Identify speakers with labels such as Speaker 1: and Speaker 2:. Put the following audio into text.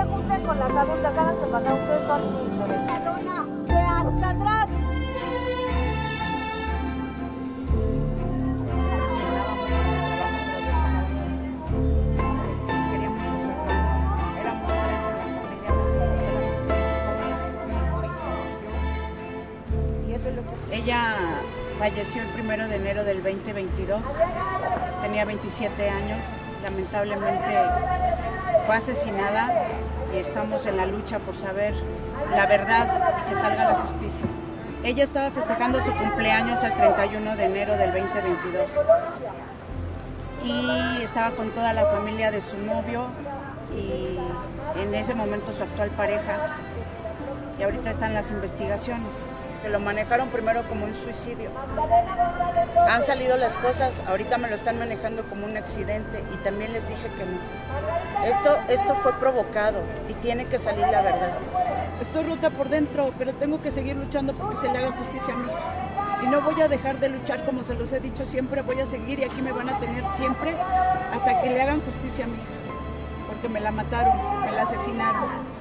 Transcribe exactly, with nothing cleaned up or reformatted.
Speaker 1: se junten con las adultas, háganse para acá, ustedes son muy interesantes. De hasta atrás.
Speaker 2: Ella falleció el primero de enero del veinte veintidós, tenía veintisiete años, lamentablemente fue asesinada y estamos en la lucha por saber la verdad y que salga la justicia. Ella estaba festejando su cumpleaños el treinta y uno de enero del veinte veintidós y estaba con toda la familia de su novio y en ese momento su actual pareja, y ahorita están las investigaciones. Que lo manejaron primero como un suicidio. Han salido las cosas, ahorita me lo están manejando como un accidente y también les dije que no. Esto, esto fue provocado y tiene que salir la verdad. Estoy rota por dentro, pero tengo que seguir luchando porque se le haga justicia a mi hija. Y no voy a dejar de luchar, como se los he dicho siempre, voy a seguir y aquí me van a tener siempre hasta que le hagan justicia a mi hija. Porque me la mataron, me la asesinaron.